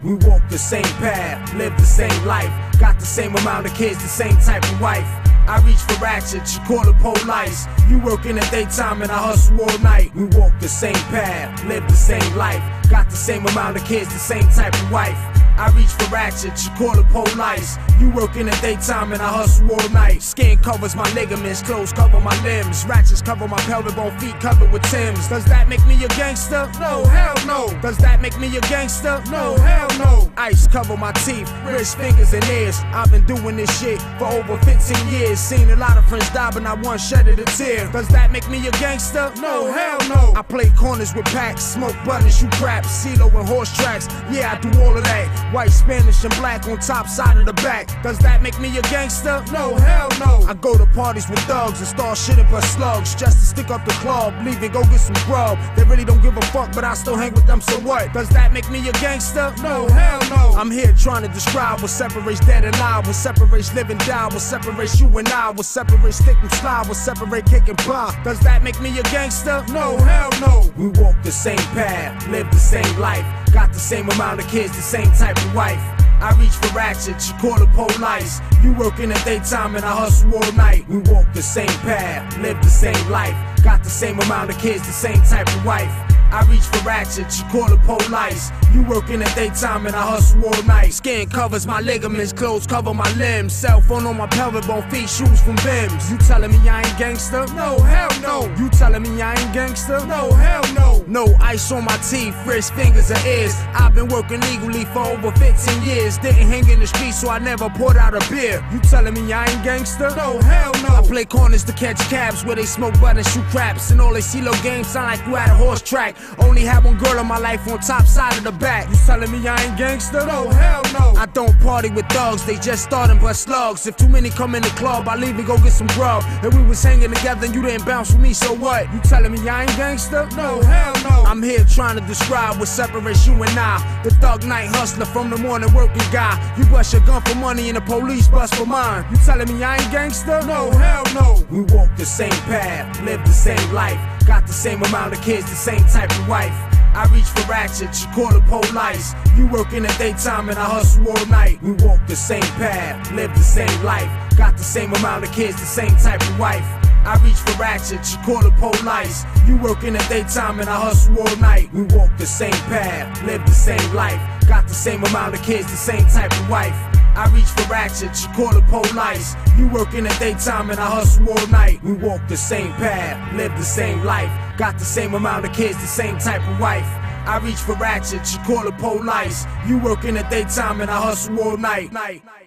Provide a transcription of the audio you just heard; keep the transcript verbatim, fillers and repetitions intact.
We walk the same path, live the same life, got the same amount of kids, the same type of wife. I reach for ratchet, she call it police. You work in the daytime and I hustle all night. We walk the same path, live the same life, got the same amount of kids, the same type of wife. I reach for ratchet, she call it police. You work in the daytime and I hustle all night. Skin covers my ligaments, clothes cover my limbs. Ratchets cover my pelvic bone, feet covered with Timbs. Does that make me a gangster? No, hell no. Does that make me a gangster? No, hell no. Ice cover my teeth, wrist, fingers, and ears. I've been doing this shit for over fifteen years. Seen a lot of friends die, but not one shedded a tear. Does that make me a gangster? No, hell no. I play corners with packs, smoke buttons, shoot craps, CeeLo and horse tracks. Yeah, I do all of that. White, Spanish, and black on top side of the back. Does that make me a gangster? No, hell no. I go to parties with thugs and start shitting but slugs just to stick up the club, leave and go get some grub. They really don't give a fuck, but I still hang with them, so what? Does that make me a gangster? No, hell no. I'm here trying to describe what separates dead and alive, what separates live and die, what separates you and I, what separates stick and slide, what separates kick and pop. Does that make me a gangster? No, hell no. We walk the same path, live the same life, got the same amount of kids, the same type of wife. I reach for ratchet, she call it police. You work in the daytime and I hustle all night. We walk the same path, live the same life, got the same amount of kids, the same type of wife. I reach for ratchet, she call it police. You work in the daytime and I hustle all night. Skin covers my ligaments, clothes cover my limbs. Cell phone on my pelvic bone, feet, shoes from Bims. You telling me I ain't gangster? No, hell no. You telling me I ain't gangster? No, hell no. No ice on my teeth, wrist, fingers, or ears. I've been working legally for over fifteen years. Didn't hang in the street, so I never poured out a beer. You telling me I ain't gangster? No, hell no. I play corners to catch cabs where they smoke butt and shoot craps, and all they CeeLo games sound like you at a horse track. Only had one girl in my life on top side of the back. You telling me I ain't gangster? No, hell no. I don't party with thugs, they just starting but slugs. If too many come in the club, I leave and go get some grub. And we was hanging together and you didn't bounce with me, so what? You telling me I ain't gangster? No, hell no. I'm here trying to describe what separates you and I. The thug night hustler from the morning working guy. You bust your gun for money and the police bust for mine. You telling me I ain't gangster? No, hell no. We walk the same path, live the same life, got the same amount of kids, the same type of wife. I reach for ratchet, she call it police. You work in the daytime and I hustle all night. We walk the same path, live the same life, got the same amount of kids, the same type of wife. I reach for ratchet, she call it police. You work in the daytime and I hustle all night. We walk the same path, live the same life, got the same amount of kids, the same type of wife. I reach for ratchet, she call it police. You work in the daytime and I hustle all night. We walk the same path, live the same life, got the same amount of kids, the same type of wife. I reach for ratchet, she call it police. You work in the daytime and I hustle all night.